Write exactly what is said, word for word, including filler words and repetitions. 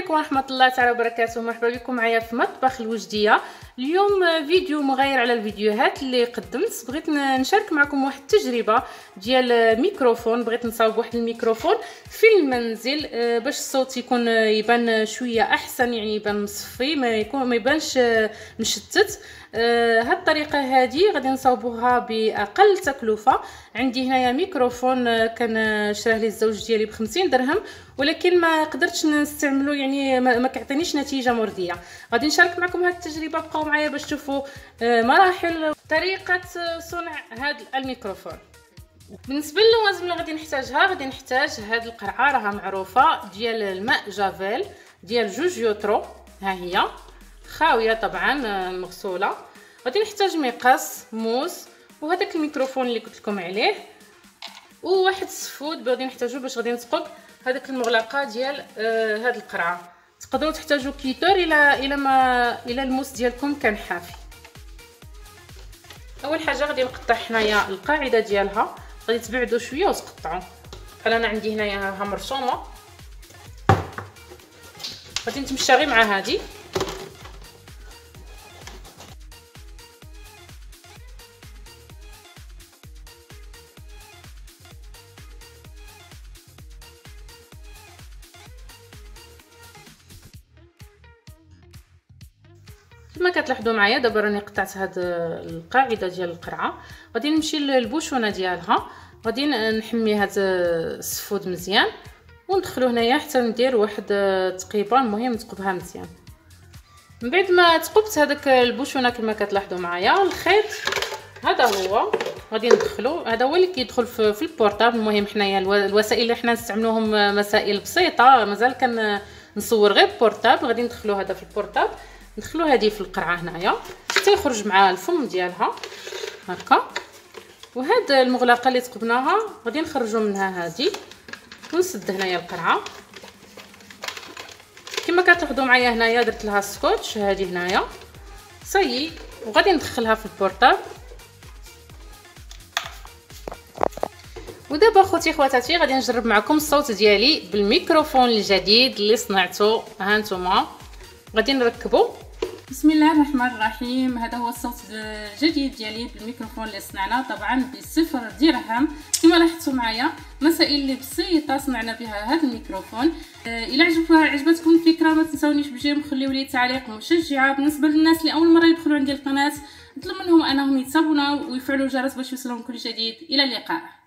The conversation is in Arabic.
عليكم ورحمه الله تعالى وبركاته. مرحبا بكم معايا في مطبخ الوجديه. اليوم فيديو مغاير على الفيديوهات اللي قدمت. بغيت نشارك معكم واحد التجربه ديال ميكروفون. بغيت نصاوب واحد الميكروفون في المنزل باش الصوت يكون يبان شويه احسن، يعني يبان مصفي، ما يكون ما يبانش مشتت. آه هاد الطريقه هذه غادي نصاوبوها باقل تكلفه. عندي هنايا ميكروفون كان شراه لي الزوج ديالي ب خمسين درهم، ولكن ما قدرتش نستعملو، يعني ما كيعطينيش نتيجه مرضيه. غادي نشارك معكم هاد التجربه، بقاو معايا باش تشوفوا آه مراحل طريقه صنع هاد الميكروفون. بالنسبه للوازم اللي غادي نحتاجها، غادي نحتاج هاد القرعه راها معروفه ديال الماء جافيل ديال جوج يوترو، ها هي خاويه طبعا مغسوله. غادي نحتاج مقص، موس، وهذاك الميكروفون اللي قلت لكم عليه، وواحد السفود غادي نحتاجو باش غادي نثقب هذاك المغلقه ديال آه هاد القرعه. تقدروا تحتاجوا كيتور الى الى ما الى الموس ديالكم كان حافي. اول حاجه غادي نقطع حنايا القاعده ديالها، غادي تبعدوا شويه وتقطعوا. بحال انا عندي هنايا ها مرسومه، غادي نتمشى غير مع هذه. كما كتلاحظوا معايا دابا راني قطعت هاد القاعده ديال القرعه. غادي نمشي للبوشونه ديالها، غادي نحمي هاد السفود مزيان وندخلو هنايا حتى ندير واحد تقيبه. المهم نثقبها مزيان. من بعد ما ثقبت هذاك البوشونه كما كتلاحظوا معايا، الخيط هذا هو غادي ندخلو. هذا هو اللي كيدخل في, في البورطابل. المهم حنايا الوسائل اللي حنا نستعملوهم مسائل بسيطه، مازال كنصور غير بورطابل. غادي ندخلو هذا في البورطابل، ندخلو هذه في القرعه هنايا حتى يخرج مع الفم ديالها هكا. وهاد المغلقه اللي ثقبناها غادي نخرجوا منها هذه ونسد هنايا القرعه. كما كتلاحظوا معايا هنايا درت لها سكوتش هذه هنايا صايي، وغادي ندخلها في البورطابل. ودابا اخوتي خواتاتي غادي نجرب معكم الصوت ديالي بالميكروفون الجديد اللي صنعته. ها نتوما غادي نركبو. بسم الله الرحمن الرحيم. هذا هو الصوت الجديد ديالي بالميكروفون اللي صنعناه طبعا بصفر درهم. كما لاحظتوا معايا مسائل اللي بسيطه صنعنا بها هذا الميكروفون. آه الى عجبتكم الفكره ما تنسونيش بجيم خليوا لي تعليق مشجعه. بالنسبه للناس اللي اول مره يدخلوا عندي القناه، نطلب منهم انهم يتصابونا ويفعلوا الجرس باش يوصلهم كل جديد. الى اللقاء.